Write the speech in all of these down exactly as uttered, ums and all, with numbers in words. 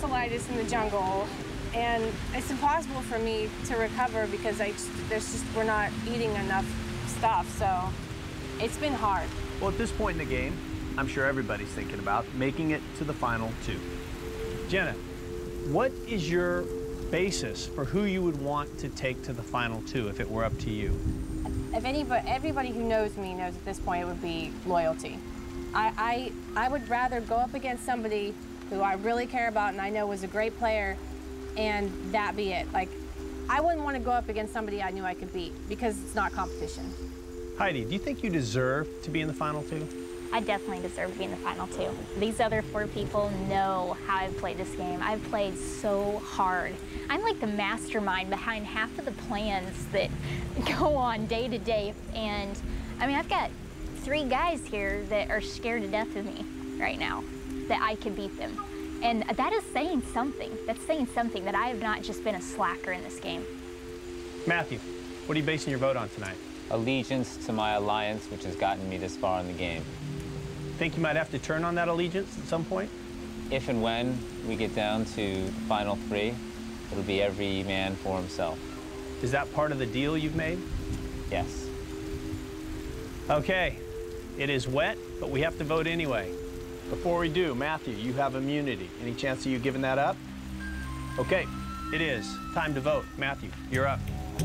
tonsillitis in the jungle, and it's impossible for me to recover because I just, there's just we're not eating enough stuff. So it's been hard. Well, at this point in the game, I'm sure everybody's thinking about making it to the final two. Jenna, what is your basis for who you would want to take to the final two if it were up to you? If anybody, everybody who knows me knows at this point it would be loyalty. I, I, I would rather go up against somebody who I really care about and I know was a great player, and that be it. Like, I wouldn't want to go up against somebody I knew I could beat because it's not competition. Heidi, do you think you deserve to be in the final two? I definitely deserve to be in the final two. These other four people know how I've played this game. I've played so hard. I'm like the mastermind behind half of the plans that go on day to day. And I mean, I've got three guys here that are scared to death of me right now, that I can beat them. And that is saying something. That's saying something, that I have not just been a slacker in this game. Matthew, what are you basing your vote on tonight? Allegiance to my alliance, which has gotten me this far in the game. Think you might have to turn on that allegiance at some point? If and when we get down to the final three, it'll be every man for himself. Is that part of the deal you've made? Yes. Okay, it is wet, but we have to vote anyway. Before we do, Matthew, you have immunity. Any chance of you giving that up? Okay, it is time to vote. Matthew, you're up.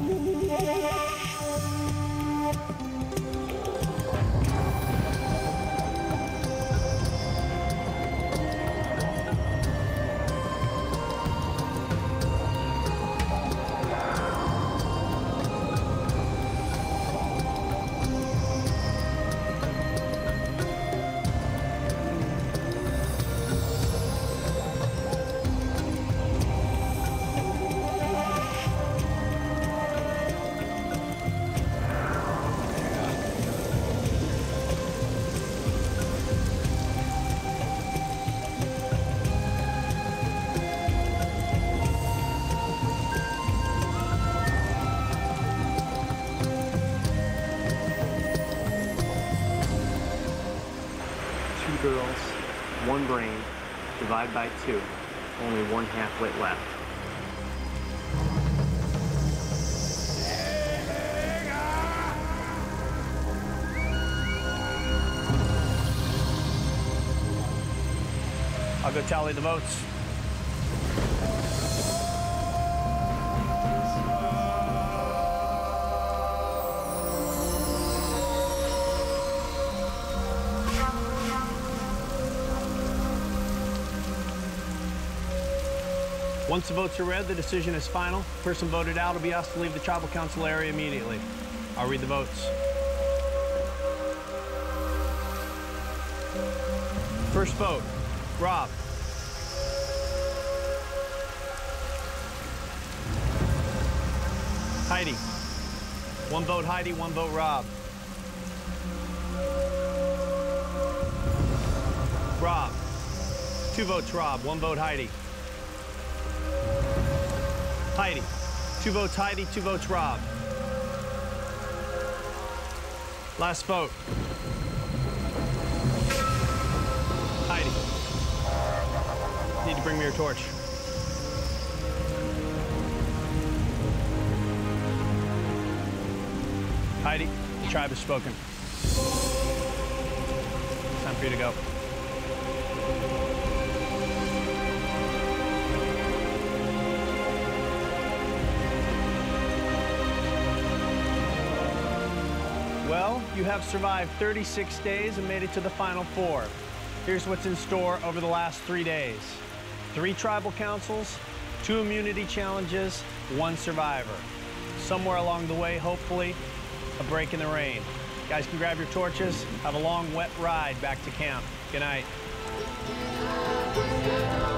Two girls, one brain, divide by two. Only one half wit left. I'll go tally the votes. Once the votes are read, the decision is final. Person voted out will be asked to leave the tribal council area immediately. I'll read the votes. First vote, Rob. Heidi. One vote Heidi, one vote Rob. Rob. Two votes Rob, one vote Heidi. Heidi. Two votes Heidi, two votes Rob. Last vote. Heidi. Need to bring me your torch. Heidi, the tribe has spoken. Time for you to go. Well, you have survived thirty-six days and made it to the final four. Here's what's in store over the last three days. Three tribal councils, two immunity challenges, one survivor. Somewhere along the way, hopefully, a break in the rain. Guys can grab your torches, have a long, wet ride back to camp. Good night.